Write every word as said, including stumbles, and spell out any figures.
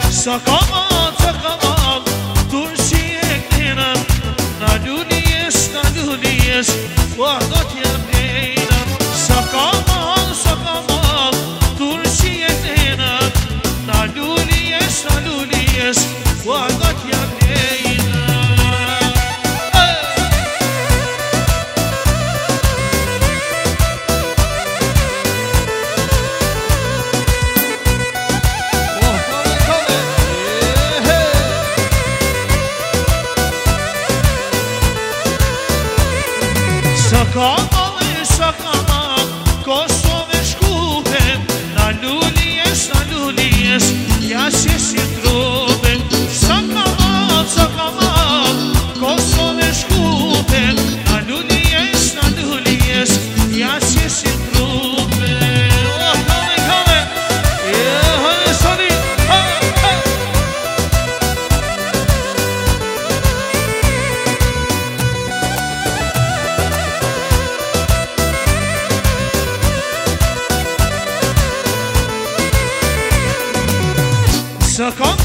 Sakamal sakamal Turşiyeklerim Naluliyes naluliyes Vahdat yerlerim Sakamal sakamal Turşiyeklerim Naluliyes naluliyes Vahdat yerlerim Sakamal sakamal Kosove shkupen Naluliyes naluliyes Ja se si truben Sakamal sakamal Kosove shkupen Naluliyes naluliyes Ja se si truben Oh, kame, kame Yeah, hajde sali Sakamal